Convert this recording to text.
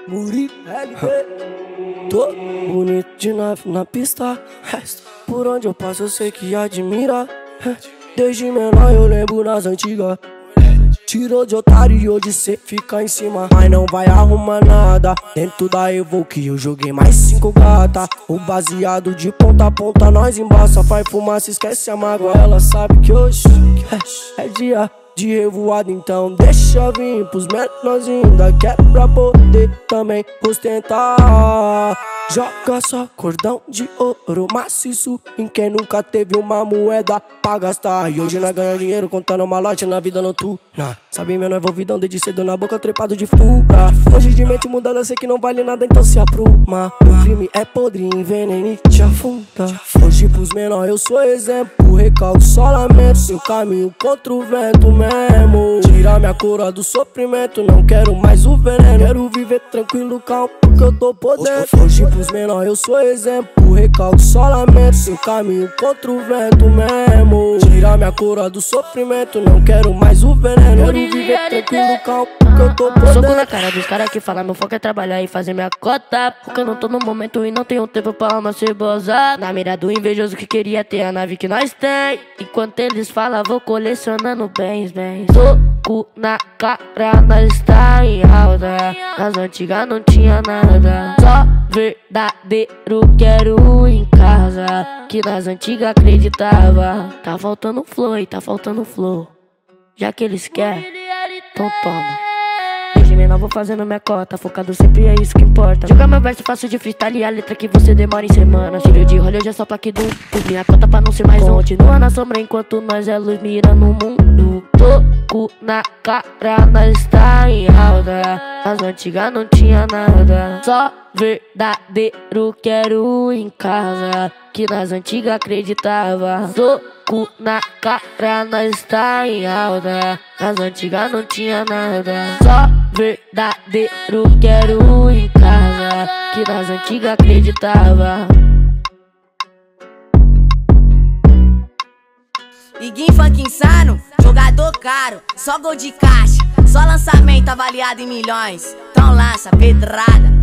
Muri tô bonito de nave na pista. Por onde eu passo eu sei que admira. Desde menor eu lembro nas antigas. Tirou de otário e hoje cê fica em cima. Mas não vai arrumar nada. Dentro da Evoque eu joguei mais 5 gata. O baseado de ponta a ponta nós embaça. Faz fumaça, esquece a mágoa. Ela sabe que hoje é dia de revoada, então deixa vir pros menorzinhos da quebra pra poder também ostentar. Joga só cordão de ouro maciço em quem nunca teve uma moeda pra gastar. E hoje nós ganha dinheiro contando malote na vida noturna. Sabe meu envolvidão desde cedo na boca trepado de fuga. Hoje de mente mudando eu sei que não vale nada, então se apruma. O crime é podre, envenena e te afunda. Hoje pros menor eu sou exemplo, recalco só lamento. Seu caminho contra o vento mesmo. Tira minha cura do sofrimento, não quero mais o veneno. Quero viver tranquilo, calmo, porque eu tô podendo. Hoje pros menor eu sou exemplo, recalco só lamento. Seu caminho contra o vento mesmo. Tira minha cura do sofrimento, não quero mais o veneno. Quero viver tranquilo, calmo, porque eu tô podendo. Soco na cara dos caras que falam, meu foco é trabalhar e fazer minha cota. Porque eu não tô no momento e não tenho tempo pra uma cebosa. Na mira do invejoso que queria ter a nave que nós tem. Enquanto eles falam, vou colecionando bens. Soco na cara, nós tá em alta. Nas antigas não tinha nada. Só verdadeiro quero em casa, que nas antigas acreditava. Tá faltando flow e tá faltando flow. Já que eles querem, então toma. Desde menor vou fazendo minha cota, focado sempre é isso que importa. Joga meu verso, faço de freestyle e a letra que você demora em semanas. Filho de rolê, eu já só plaque do minha cota pra não ser mais um. Continua na sombra enquanto nós é luz mira no mundo. Toco na cara, nós tá em alta. Nas antigas não tinha nada. Só verdadeiro quero em casa, que nas antigas acreditava. Soco na cara, nós tá em alta. Nas antigas não tinha nada. Só verdadeiro quero em casa, que nas antigas acreditava. Iguinho funk insano, jogador caro, só gol de caixa, só lançamento avaliado em milhões. Então lança pedrada.